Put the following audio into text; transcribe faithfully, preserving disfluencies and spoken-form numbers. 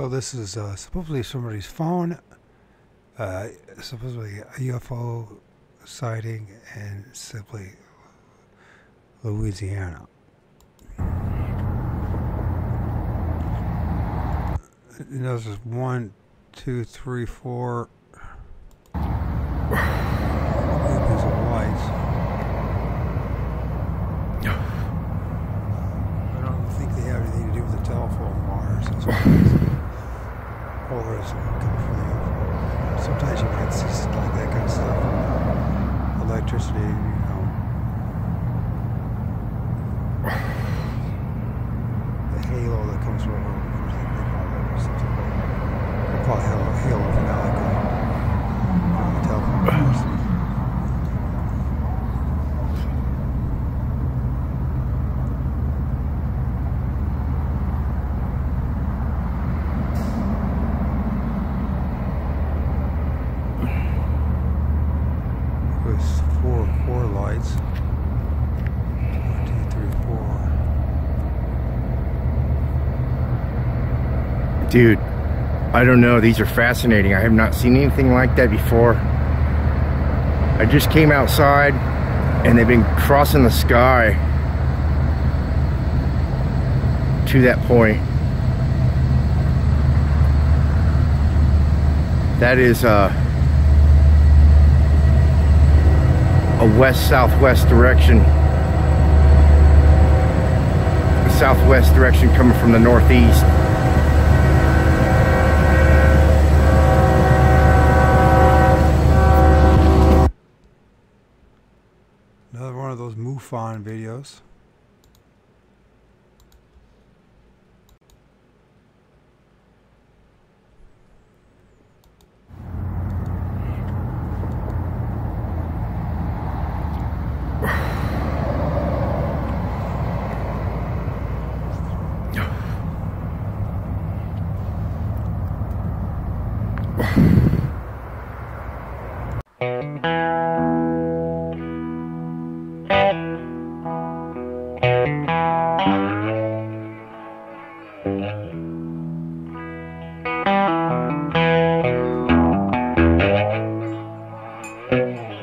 So this is uh, supposedly somebody's phone, uh, supposedly a U F O sighting in simply Louisiana. You know, this is one, two, three, four. There's a lights. I don't think they have anything to do with the telephone wires. Or is it come from the U F O? Sometimes you might see stuff like that kind of stuff. Electricity, you know. The halo that comes from it. Something like we call it halo, halo from Alec on the telephone wires. There's four, four lights. One, two, three, four. Dude, I don't know. These are fascinating. I have not seen anything like that before. I just came outside and they've been crossing the sky to that point. That is uh, a west-southwest direction. A southwest direction coming from the northeast. Another one of those MUFON videos. Thank you.